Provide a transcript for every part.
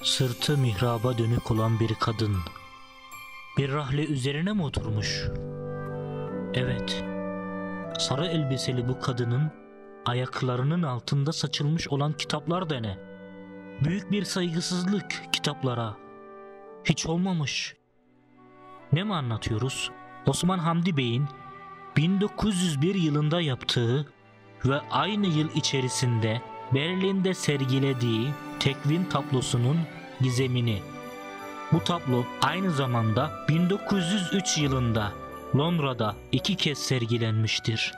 Sırtı mihraba dönük olan bir kadın. Bir rahle üzerine mi oturmuş? Evet. Sarı elbiseli bu kadının ayaklarının altında saçılmış olan kitaplar da ne? Büyük bir saygısızlık kitaplara. Hiç olmamış. Ne mi anlatıyoruz? Osman Hamdi Bey'in 1901 yılında yaptığı ve aynı yıl içerisinde Berlin'de sergilediği tekvin tablosunun gizemini. Bu tablo aynı zamanda 1903 yılında Londra'da 2 kez sergilenmiştir.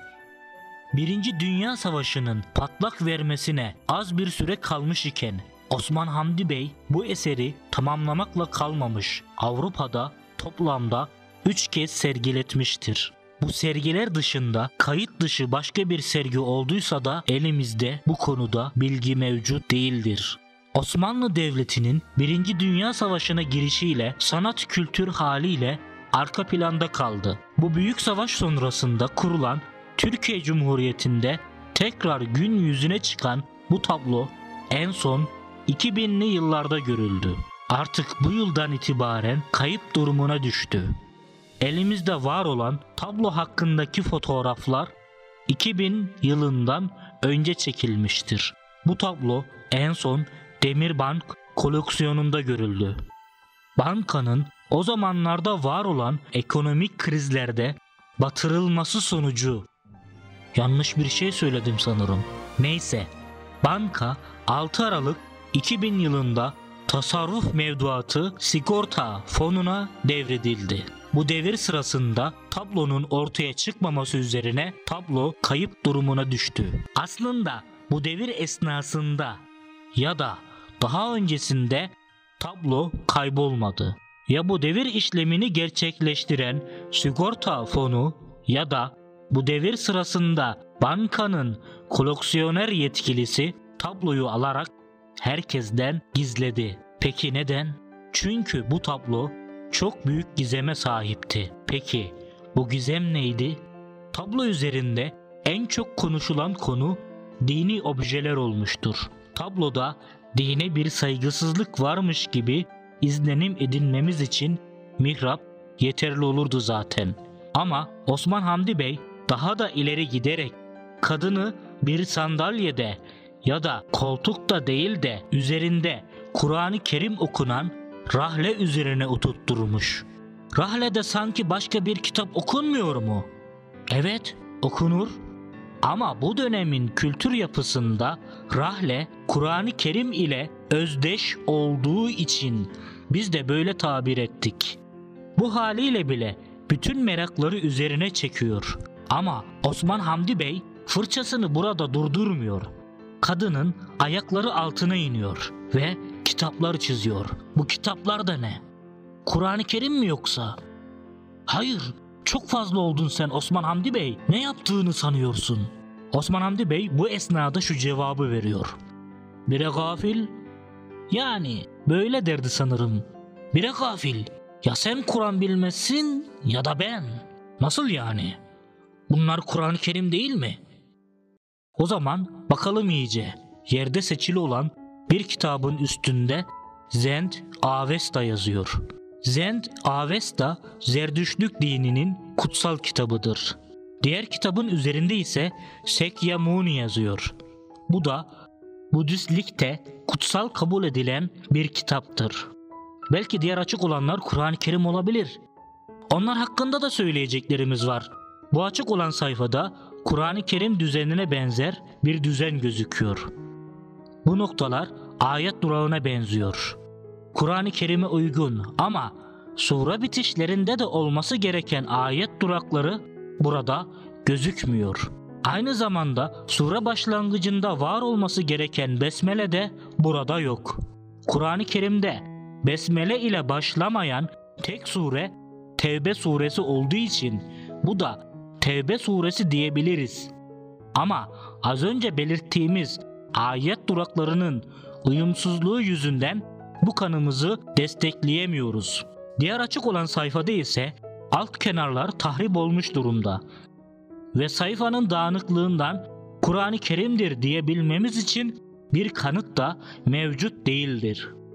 Birinci Dünya Savaşı'nın patlak vermesine az bir süre kalmış iken Osman Hamdi Bey bu eseri tamamlamakla kalmamış, Avrupa'da toplamda 3 kez sergiletmiştir. Bu sergiler dışında kayıt dışı başka bir sergi olduysa da elimizde bu konuda bilgi mevcut değildir. Osmanlı Devleti'nin 1. Dünya Savaşı'na girişiyle sanat kültür haliyle arka planda kaldı. Bu büyük savaş sonrasında kurulan Türkiye Cumhuriyeti'nde tekrar gün yüzüne çıkan bu tablo en son 2000'li yıllarda görüldü. Artık bu yıldan itibaren kayıp durumuna düştü. Elimizde var olan tablo hakkındaki fotoğraflar 2000 yılından önce çekilmiştir. Bu tablo en son Demirbank koleksiyonunda görüldü. Bankanın o zamanlarda var olan ekonomik krizlerde batırılması sonucu, yanlış bir şey söyledim sanırım. Neyse, banka 6 Aralık 2000 yılında tasarruf mevduatı sigorta fonuna devredildi. Bu devir sırasında tablonun ortaya çıkmaması üzerine tablo kayıp durumuna düştü. Aslında bu devir esnasında ya da daha öncesinde tablo kaybolmadı. Ya bu devir işlemini gerçekleştiren sigorta fonu ya da bu devir sırasında bankanın koleksiyoner yetkilisi tabloyu alarak herkesten gizledi. Peki neden? Çünkü bu tablo çok büyük gizeme sahipti. Peki bu gizem neydi? Tablo üzerinde en çok konuşulan konu dini objeler olmuştur. Tabloda dine bir saygısızlık varmış gibi izlenim edinmemiz için mihrap yeterli olurdu zaten. Ama Osman Hamdi Bey daha da ileri giderek kadını bir sandalyede ya da koltukta değil de üzerinde Kur'an-ı Kerim okunan rahle üzerine oturtturmuş. Rahlede sanki başka bir kitap okunmuyor mu? Evet, okunur. Ama bu dönemin kültür yapısında rahle Kur'an-ı Kerim ile özdeş olduğu için biz de böyle tabir ettik. Bu haliyle bile bütün merakları üzerine çekiyor. Ama Osman Hamdi Bey fırçasını burada durdurmuyor. Kadının ayakları altına iniyor ve kitaplar çiziyor. Bu kitaplar da ne? Kur'an-ı Kerim mi yoksa? Hayır, çok fazla oldun sen Osman Hamdi Bey. Ne yaptığını sanıyorsun? Osman Hamdi Bey bu esnada şu cevabı veriyor. Bire gafil? Yani böyle derdi sanırım. Bire gafil. Ya sen Kur'an bilmezsin ya da ben. Nasıl yani? Bunlar Kur'an-ı Kerim değil mi? O zaman bakalım iyice. Yerde seçili olan bir kitabın üstünde Zend Avesta yazıyor. Zend Avesta Zerdüştlük dininin kutsal kitabıdır. Diğer kitabın üzerinde ise Sekyamuni yazıyor. Bu da Budistlikte kutsal kabul edilen bir kitaptır. Belki diğer açık olanlar Kur'an-ı Kerim olabilir. Onlar hakkında da söyleyeceklerimiz var. Bu açık olan sayfada Kur'an-ı Kerim düzenine benzer bir düzen gözüküyor. Bu noktalar ayet durağına benziyor. Kur'an-ı Kerim'e uygun ama sure bitişlerinde de olması gereken ayet durakları burada gözükmüyor. Aynı zamanda sure başlangıcında var olması gereken besmele de burada yok. Kur'an-ı Kerim'de besmele ile başlamayan tek sure Tevbe suresi olduğu için bu da Tevbe suresi diyebiliriz. Ama az önce belirttiğimiz ayet duraklarının uyumsuzluğu yüzünden bu kanımızı destekleyemiyoruz. Diğer açık olan sayfada ise alt kenarlar tahrip olmuş durumda. Ve sayfanın dağınıklığından Kur'an-ı Kerim'dir diyebilmemiz için bir kanıt da mevcut değildir.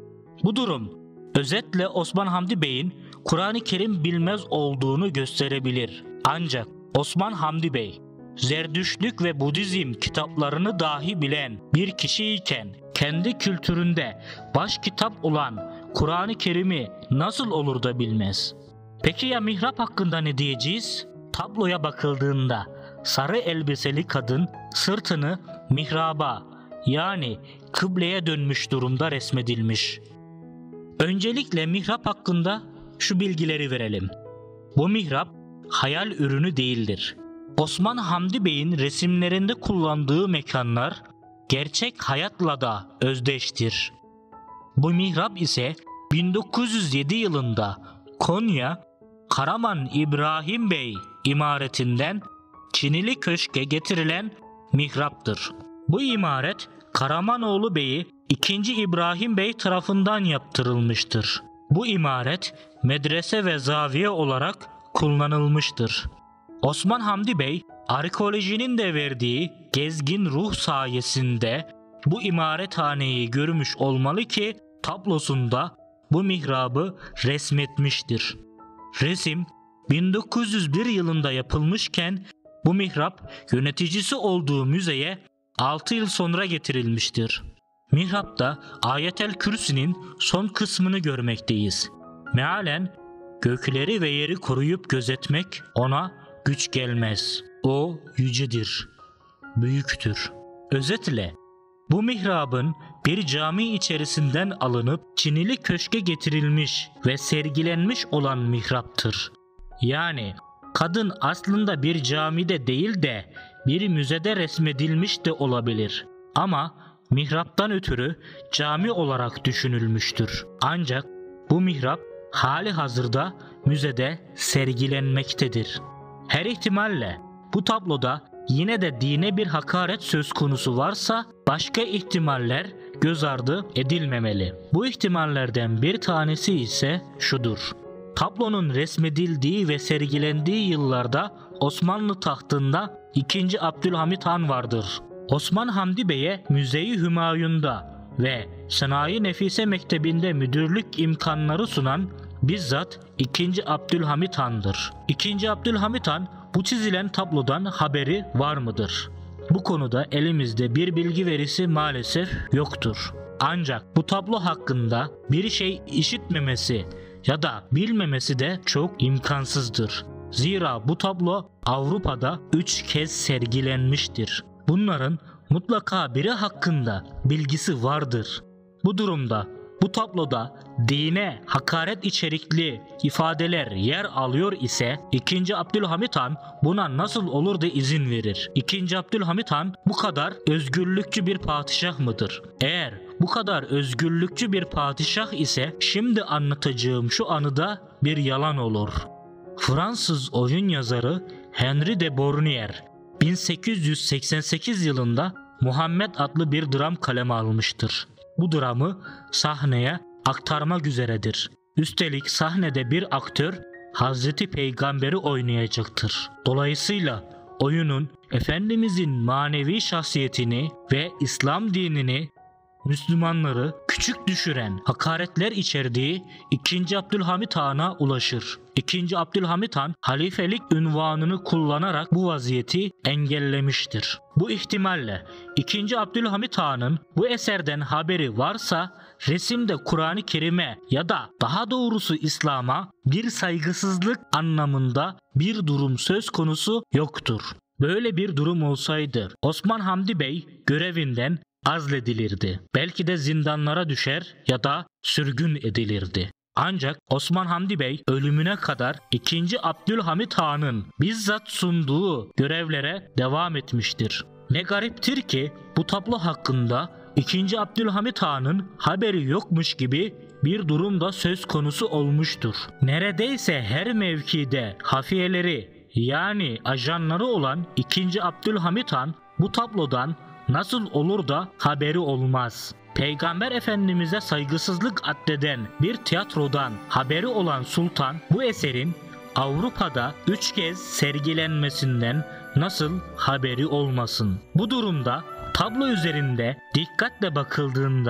Bu durum özetle Osman Hamdi Bey'in Kur'an-ı Kerim bilmez olduğunu gösterebilir. Ancak Osman Hamdi Bey Zerdüştlük ve Budizm kitaplarını dahi bilen bir kişiyken kendi kültüründe baş kitap olan Kur'an-ı Kerim'i nasıl olur da bilmez? Peki ya mihrap hakkında ne diyeceğiz? Tabloya bakıldığında sarı elbiseli kadın sırtını mihraba yani kıbleye dönmüş durumda resmedilmiş. Öncelikle mihrap hakkında şu bilgileri verelim. Bu mihrap hayal ürünü değildir. Osman Hamdi Bey'in resimlerinde kullandığı mekanlar gerçek hayatla da özdeştir. Bu mihrap ise 1907 yılında Konya Karaman İbrahim Bey imaretinden Çinili Köşk'e getirilen mihraptır. Bu imaret Karamanoğlu Bey'i 2. İbrahim Bey tarafından yaptırılmıştır. Bu imaret medrese ve zaviye olarak kullanılmıştır. Osman Hamdi Bey, arkeolojinin de verdiği gezgin ruh sayesinde bu imarethaneyi görmüş olmalı ki tablosunda bu mihrabı resmetmiştir. Resim 1901 yılında yapılmışken bu mihrap yöneticisi olduğu müzeye 6 yıl sonra getirilmiştir. Mihrapta Ayetel Kürsi'nin son kısmını görmekteyiz. Mealen gökleri ve yeri koruyup gözetmek ona güç gelmez. O yücedir, büyüktür. Özetle bu mihrabın bir cami içerisinden alınıp Çinili Köşk'e getirilmiş ve sergilenmiş olan mihraptır. Yani kadın aslında bir camide değil de bir müzede resmedilmiş de olabilir. Ama mihraptan ötürü cami olarak düşünülmüştür. Ancak bu mihrap hali hazırda müzede sergilenmektedir. Her ihtimalle bu tabloda yine de dine bir hakaret söz konusu varsa başka ihtimaller göz ardı edilmemeli. Bu ihtimallerden bir tanesi ise şudur. Tablonun resmedildiği ve sergilendiği yıllarda Osmanlı tahtında 2. Abdülhamit Han vardır. Osman Hamdi Bey'e Müze-i Hümayun'da ve Sanayi Nefise Mektebi'nde müdürlük imkanları sunan bizzat 2. Abdülhamit Han'dır. 2. Abdülhamit Han bu çizilen tablodan haberi var mıdır? Bu konuda elimizde bir bilgi verisi maalesef yoktur. Ancak bu tablo hakkında bir şey işitmemesi ya da bilmemesi de çok imkansızdır. Zira bu tablo Avrupa'da 3 kez sergilenmiştir. Bunların mutlaka biri hakkında bilgisi vardır. Bu durumda bu tabloda dine hakaret içerikli ifadeler yer alıyor ise 2. Abdülhamit Han buna nasıl olur da izin verir? 2. Abdülhamit Han bu kadar özgürlükçü bir padişah mıdır? Eğer bu kadar özgürlükçü bir padişah ise şimdi anlatacağım şu anıda bir yalan olur. Fransız oyun yazarı Henri de Bournier 1888 yılında Muhammed adlı bir dram kaleme almıştır. Bu dramı sahneye aktarmak üzeredir. Üstelik sahnede bir aktör Hazreti Peygamber'i oynayacaktır. Dolayısıyla oyunun Efendimizin manevi şahsiyetini ve İslam dinini, Müslümanları küçük düşüren hakaretler içerdiği 2. Abdülhamit Han'a ulaşır. 2. Abdülhamit Han halifelik unvanını kullanarak bu vaziyeti engellemiştir. Bu ihtimalle 2. Abdülhamit Han'ın bu eserden haberi varsa resimde Kur'an-ı Kerim'e ya da daha doğrusu İslam'a bir saygısızlık anlamında bir durum söz konusu yoktur. Böyle bir durum olsaydı Osman Hamdi Bey görevinden azledilirdi. Belki de zindanlara düşer ya da sürgün edilirdi. Ancak Osman Hamdi Bey ölümüne kadar 2. Abdülhamit Han'ın bizzat sunduğu görevlere devam etmiştir. Ne gariptir ki bu tablo hakkında 2. Abdülhamit Han'ın haberi yokmuş gibi bir durum da söz konusu olmuştur. Neredeyse her mevkide hafiyeleri yani ajanları olan 2. Abdülhamit Han bu tablodan nasıl olur da haberi olmaz? Peygamber Efendimiz'e saygısızlık addeden bir tiyatrodan haberi olan sultan bu eserin Avrupa'da 3 kez sergilenmesinden nasıl haberi olmasın? Bu durumda tablo üzerinde dikkatle bakıldığında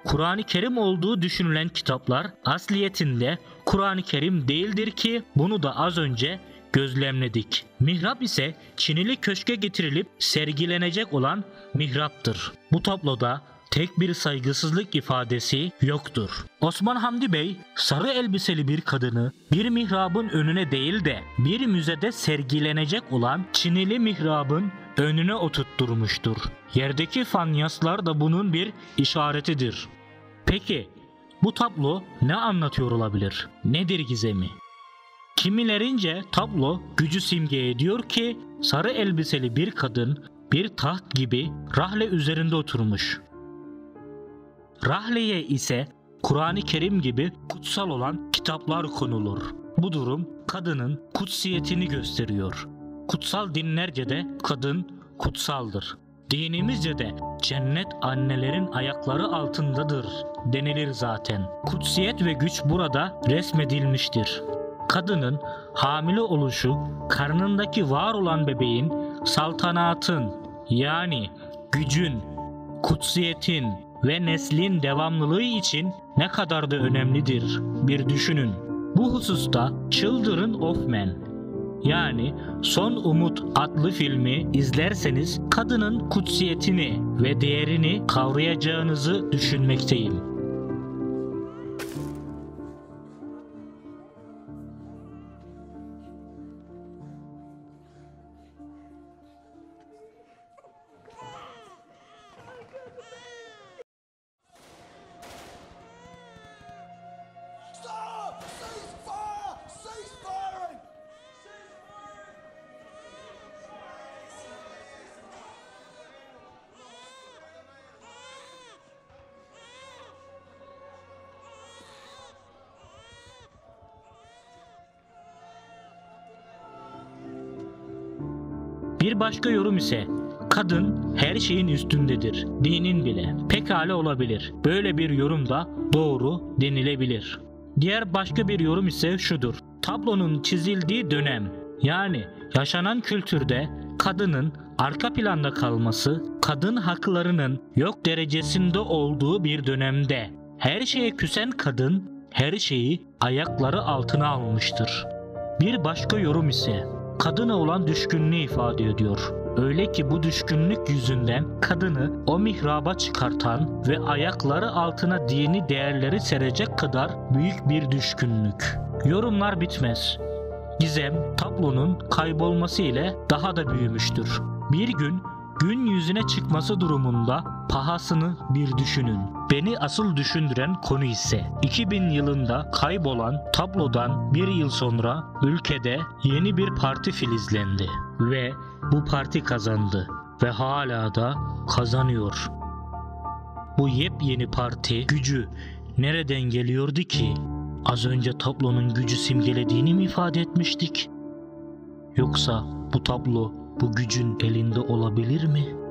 Kur'an-ı Kerim olduğu düşünülen kitaplar asliyetinde Kur'an-ı Kerim değildir ki bunu da az önce gözlemledik. Mihrap ise Çinili köşke getirilip sergilenecek olan mihraptır. Bu tabloda tek bir saygısızlık ifadesi yoktur. Osman Hamdi Bey sarı elbiseli bir kadını bir mihrabın önüne değil de bir müzede sergilenecek olan Çinili mihrabın önüne oturtturmuştur. Yerdeki fanyaslar da bunun bir işaretidir. Peki bu tablo ne anlatıyor olabilir? Nedir gizemi? Kimilerince tablo gücü simge ediyor ki sarı elbiseli bir kadın bir taht gibi rahle üzerinde oturmuş. Rahleye ise Kur'an-ı Kerim gibi kutsal olan kitaplar konulur. Bu durum kadının kutsiyetini gösteriyor. Kutsal dinlerce de kadın kutsaldır. Dinimizce de cennet annelerin ayakları altındadır denilir zaten. Kutsiyet ve güç burada resmedilmiştir. Kadının hamile oluşu, karnındaki var olan bebeğin saltanatın yani gücün, kutsiyetin ve neslin devamlılığı için ne kadar da önemlidir bir düşünün. Bu hususta Children of Men yani Son Umut adlı filmi izlerseniz kadının kutsiyetini ve değerini kavrayacağınızı düşünmekteyim. Stop! Cease fire! Cease firing! Bir başka yorum ise kadın her şeyin üstündedir, dinin bile. Pekala olabilir. Böyle bir yorum da doğru denilebilir. Diğer başka bir yorum ise şudur. Tablonun çizildiği dönem yani yaşanan kültürde kadının arka planda kalması, kadın haklarının yok derecesinde olduğu bir dönemde her şeye küsen kadın her şeyi ayakları altına almıştır. Bir başka yorum ise kadına olan düşkünlüğü ifade ediyor. Öyle ki bu düşkünlük yüzünden kadını o mihraba çıkartan ve ayakları altına dini değerleri serecek kadar büyük bir düşkünlük. Yorumlar bitmez. Gizem tablonun kaybolması ile daha da büyümüştür. Bir gün yüzüne çıkması durumunda pahasını bir düşünün. Beni asıl düşündüren konu ise 2000 yılında kaybolan tablodan bir yıl sonra ülkede yeni bir parti filizlendi ve bu parti kazandı ve hala da kazanıyor. Bu yepyeni parti gücü nereden geliyordu ki? Az önce tablonun gücü simgelediğini mi ifade etmiştik? Yoksa bu tablo bu gücün elinde olabilir mi?